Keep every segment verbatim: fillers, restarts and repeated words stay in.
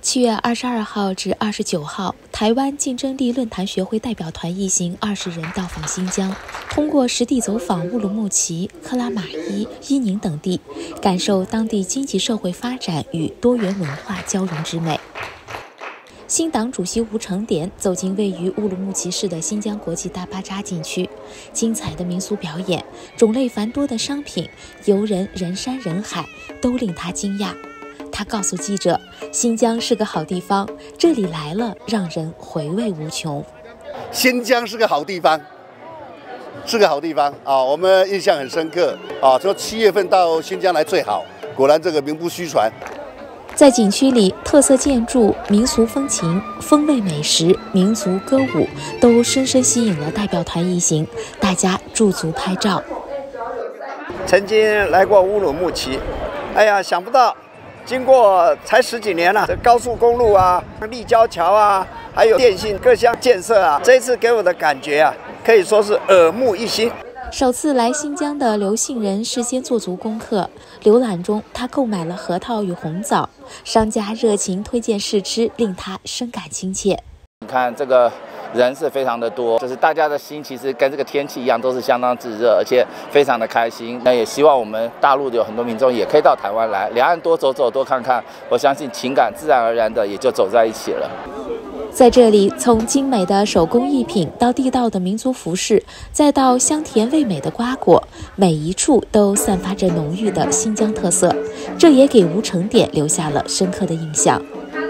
七月二十二号至二十九号，台湾竞争力论坛学会代表团一行二十人到访新疆，通过实地走访乌鲁木齐、克拉玛依、伊宁等地，感受当地经济社会发展与多元文化交融之美。新党主席吴成典走进位于乌鲁木齐市的新疆国际大巴扎景区，精彩的民俗表演、种类繁多的商品、游人人山人海，都令他惊讶。他告诉记者，新疆是个好地方，这里来了让人回味无穷。 新疆是个好地方，是个好地方啊，我们印象很深刻啊。说七月份到新疆来最好，果然这个名不虚传。 在景区里，特色建筑、民俗风情、风味美食、民族歌舞都深深吸引了代表团一行，大家驻足拍照。 曾经来过乌鲁木齐，哎呀，想不到。经过才十几年了，这高速公路啊、立交桥啊，还有电信各项建设啊，这一次给我的感觉啊，可以说是耳目一新。 首次来新疆的刘杏仁事先做足功课，浏览中他购买了核桃与红枣，商家热情推荐试吃，令他深感亲切。 你看这个人是非常的多，就是大家的心其实跟这个天气一样，都是相当炙热，而且非常的开心。那也希望我们大陆的有很多民众也可以到台湾来，两岸多走走多看看，我相信情感自然而然的也就走在一起了。 在这里，从精美的手工艺品到地道的民族服饰，再到香甜味美的瓜果，每一处都散发着浓郁的新疆特色，这也给吴成典留下了深刻的印象。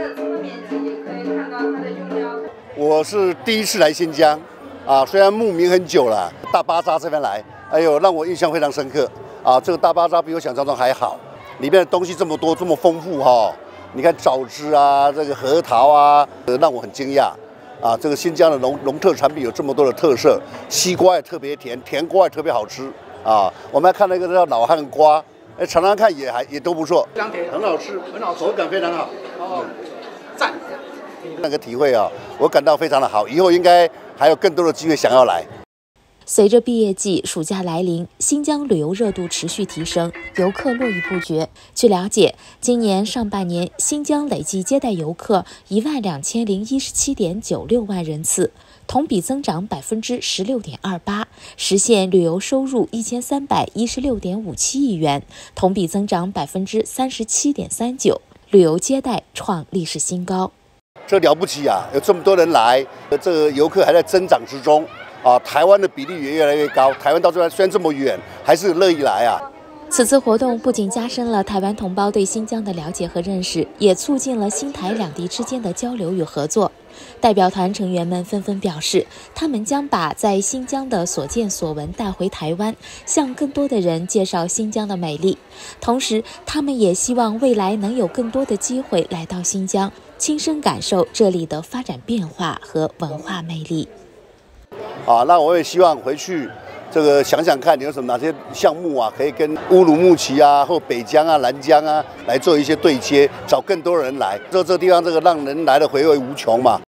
我是第一次来新疆，啊，虽然慕名很久了，大巴扎这边来，哎呦，让我印象非常深刻。啊，这个大巴扎比我想象中还好，里面的东西这么多，这么丰富哈、哦。你看枣汁啊，这个核桃啊，呃、让我很惊讶。啊，这个新疆的农农特产品有这么多的特色，西瓜也特别甜，甜瓜也特别好吃。啊，我们还看那个叫老汉瓜，哎，尝尝看也还也都不错， 非常甜， 很好吃， 很好吃， 口感非常好。 哦，赞。 那个体会啊，我感到非常的好，以后应该还有更多的机会想要来。 随着毕业季、暑假来临，新疆旅游热度持续提升，游客络绎不绝。据了解，今年上半年新疆累计接待游客一万两千零一十七点九六万人次，同比增长百分之十六点二八，实现旅游收入一千三百一十六点五七亿元，同比增长百分之三十七点三九，旅游接待创历史新高。 这了不起啊！有这么多人来，这个游客还在增长之中啊。台湾的比例也越来越高，台湾到这边虽然这么远，还是乐意来啊。 此次活动不仅加深了台湾同胞对新疆的了解和认识，也促进了新台两地之间的交流与合作。代表团成员们纷纷表示，他们将把在新疆的所见所闻带回台湾，向更多的人介绍新疆的美丽。同时，他们也希望未来能有更多的机会来到新疆，亲身感受这里的发展变化和文化魅力。 啊，那我也希望回去，这个想想看，你有什么哪些项目啊，可以跟乌鲁木齐啊，或北疆啊、南疆啊来做一些对接，找更多人来。这这地方这个让人来的回味无穷嘛。